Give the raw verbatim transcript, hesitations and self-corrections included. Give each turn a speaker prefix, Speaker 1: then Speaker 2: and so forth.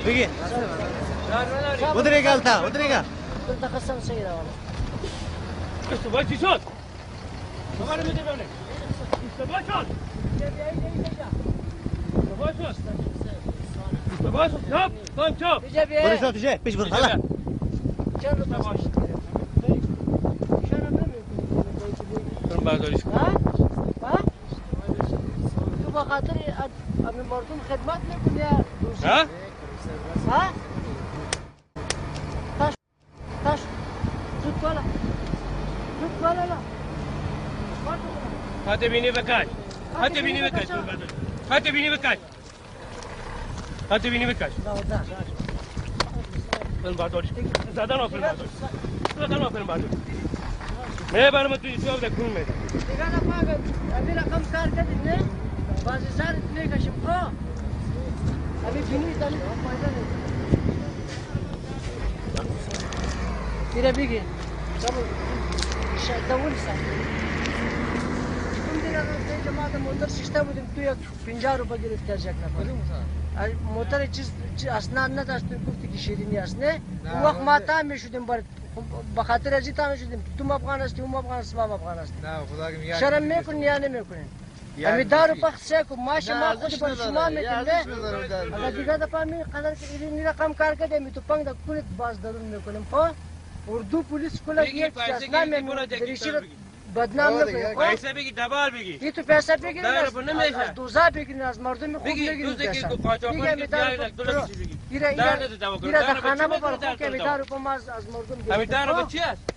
Speaker 1: بگی ودریگا تا ودریگا
Speaker 2: دلته قسم صحیح راوړل
Speaker 3: اشتباه چی شد؟ خبر میده بونه اشتباه شد اشتباه شد اشتباه شد چپ تایم چپ
Speaker 2: بجا بیا
Speaker 1: برو شو تجه پیش برو حالا
Speaker 2: چند رو باش شرم نمیکنی
Speaker 3: برم برداریش کن
Speaker 2: ها؟ ها؟ تو با خاطر امی مردم خدمت میکنی یا دوستی؟
Speaker 3: ها؟
Speaker 2: ها؟ تاش تاش زود بالا زود بالا لا
Speaker 3: خط بینی بکش خط بینی بکش خط بینی بکش خط بینی بکش برم برداریش کن زدن آفرین برداریش زدن آفرین برداریش میبرم توی تو آب کون میدم
Speaker 2: دیگه نفاقت امی رقم کار کردیم نه؟ بازی سرت میکشیم خب امی بینی دانی فایده نیست میره بگی دولی سر اون دیگه که ما در موتر ششته بودیم توی پنجاه روپا گرفت از یک نفر موتر چیز اسناد نداشت گفتی که شیرینی است نه اون وقت ما تام میشدیم به خاطر ازی تام میشدیم تو افغان هستی اون افغان است ما افغان است شرم میکنی یا نمیکنی امی دارو پخشه کو ماشه ما خود با شما میدیم نه اگر دیگه دفعه می قدر که این رقم کار کرده می تو پنگ دا کونت باز درون میکنیم خب اردو پلیس کلا یک چیز نمی دریشی رو بدنام نکنیم
Speaker 3: پیسه بگی دبال بگی
Speaker 2: ای تو پیسه بگیرین
Speaker 3: دارو نمیشه
Speaker 2: از دوزا بگیرین از مردم خوب
Speaker 3: بگی
Speaker 2: بگیرین
Speaker 3: دوزه
Speaker 2: پیسه
Speaker 3: که قاچاقون
Speaker 2: دیگه
Speaker 3: که
Speaker 2: می
Speaker 3: بیای
Speaker 2: دارو
Speaker 3: لک دلار چی بگی
Speaker 2: ایره
Speaker 3: دار
Speaker 2: ایره
Speaker 3: نده دوا کن
Speaker 2: ایره
Speaker 3: دار
Speaker 2: در خانه
Speaker 3: بچی
Speaker 2: ببر
Speaker 3: دار
Speaker 2: خوب که می دارو پا ما از مردم
Speaker 3: امی دار بچی است